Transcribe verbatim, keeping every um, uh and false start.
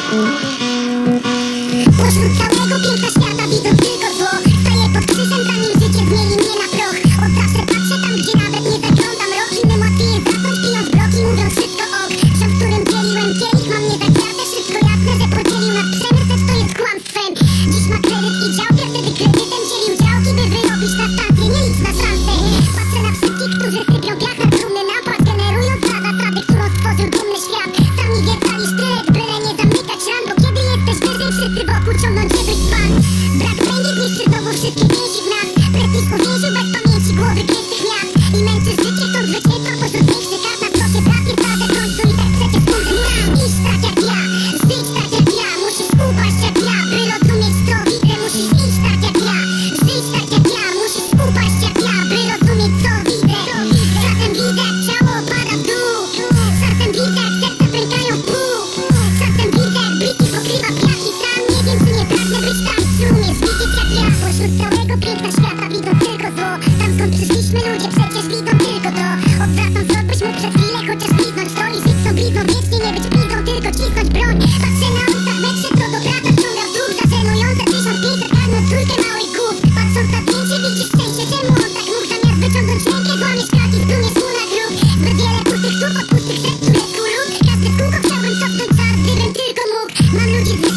Pośród całego piękna świata widzę tylko zło. Staję pod krzyżem, zanim życie zmieni mnie na proch. Od zawsze patrzę tam, gdzie nawet nie zaglądam rok. Innym łatwiej jest zasnąć, pijąc bloki, mówiąc wszystko ok. Ziom, w którym dzieliłem kielich, mam nie zagradę. Wszystko jasne, że podzielił nas przemysł, lecz to jest kłamstwem. Dziś ma kredyt i działkę, wtedy kredytem dzielił działki, by wyrobić na stację, nie licz na szansę. Patrzę na wszystkich, którzy sypią piach na trumny napad, generując za zasady, którą stworzył dumny świat. Sami wiercali sztylet, byle nie zamykać ran, bo kiedy jesteś wyżej, wszyscy wokół ciągną cię byś spadł. Brak będzie zniszczy znowu wszystkie więzi w nas. Prestiż uwięził bez pamięci głowy pięknych miast. I męczysz życie, stąd zwycięstwa pośród większych kart. Na stosie pracy wsadzę końcu i tak przecież kurde nam. Iść tak jak ja, żyć tak jak ja. Musisz upaść jak ja, by rozumieć co widzę. Musisz iść tak jak ja, żyć tak jak ja. Musisz upaść jak ja, by rozumieć co widzę. Czasem widzę jak ciało pada w dół. Czasem widzę jak serce pękają w pół. Czasem widzę jak bliki pokrywa piach i sam nie wiem czy nie pragnę być tam, czy umiesz widzieć jak ja. Pośród całego piękna świata widzą tylko zło. Tam skąd przyszliśmy ludzie przecież widzą tylko to. Odwracam wzrok, byś mógł przez chwilę chociaż bliznąć to. I żyć tą blizną wiecznie, nie być pizdą, tylko cisnąć broń. Patrzę na usta w metrze, co do brata wciąga w dół. Za żenujące tysiąc pięćset karnąć trójkę małych głów. Patrząc na zdjęcie widzisz szczęście, czemu on tak mógł? Zamiast wyciągnąć rękę, złamiesz kratki, spłyniesz mu na grób. Zbyt wiele pustych słów od pustych serc, które skulów. Każdy w kółko chciałbym cofnąć czas, gdybym tylko mógł. Mam ludzi z